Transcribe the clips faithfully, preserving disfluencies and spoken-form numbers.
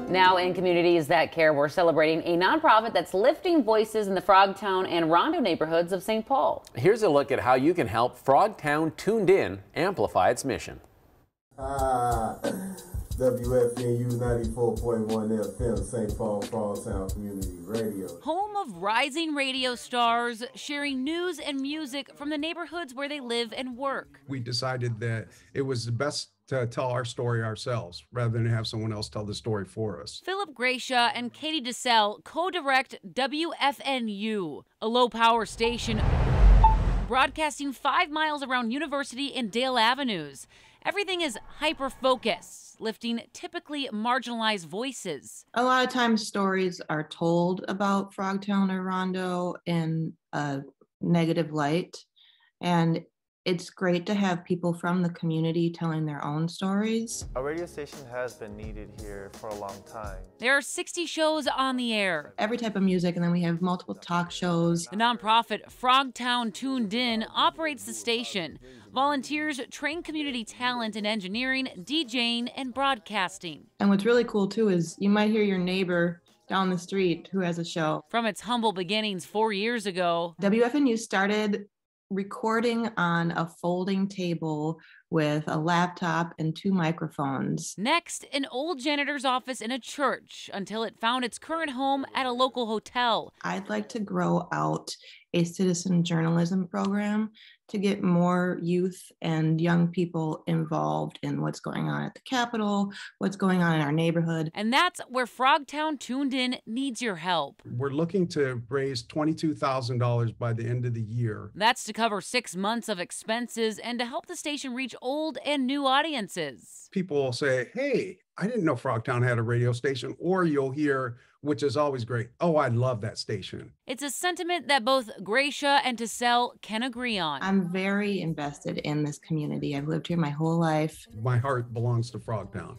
Now, in Communities That Care, we're celebrating a nonprofit that's lifting voices in the Frogtown and Rondo neighborhoods of Saint Paul. Here's a look at how you can help Frogtown Tuned In amplify its mission. Ah, W F N U ninety-four point one F M, Saint Paul, Frogtown Community Radio. Home of rising radio stars, sharing news and music from the neighborhoods where they live and work. We decided that it was the best to tell our story ourselves rather than have someone else tell the story for us. Philip Gracia and Katie DeSalle co-direct W F N U, a low-power station broadcasting five miles around University and Dale Avenues. Everything is hyper-focused, lifting typically marginalized voices. A lot of times stories are told about Frogtown or Rondo in a negative light, and it's great to have people from the community telling their own stories. A radio station has been needed here for a long time. There are sixty shows on the air. Every type of music, and then we have multiple talk shows. The nonprofit Frogtown Tuned In operates the station. Volunteers train community talent in engineering, DJing, and broadcasting. And what's really cool too is you might hear your neighbor down the street who has a show. From its humble beginnings four years ago, W F N U started recording on a folding table with a laptop and two microphones. Next, an old janitor's office in a church until it found its current home at a local hotel. I'd like to grow out a citizen journalism program to get more youth and young people involved in what's going on at the Capitol, what's going on in our neighborhood. And that's where Frogtown Tuned In needs your help. We're looking to raise twenty-two thousand dollars by the end of the year. That's to cover six months of expenses and to help the station reach old and new audiences. People will say, hey, I didn't know Frogtown had a radio station, or you'll hear, which is always great, oh, I love that station. It's a sentiment that both Gracia and DeSalle can agree on. I'm very invested in this community. I've lived here my whole life. My heart belongs to Frogtown.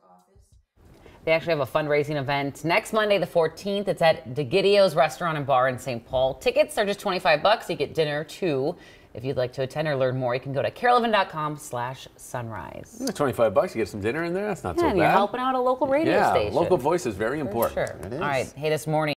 They actually have a fundraising event next Monday, the fourteenth. It's at DeGidio's Restaurant and Bar in Saint Paul. Tickets are just twenty-five bucks. You get dinner too. If you'd like to attend or learn more, you can go to carolyn dot com slash sunrise. twenty-five bucks, you get some dinner in there. That's not Yeah, so and bad. you're helping out a local radio yeah, station. local voice is very important. For sure. All right. Hey, this morning.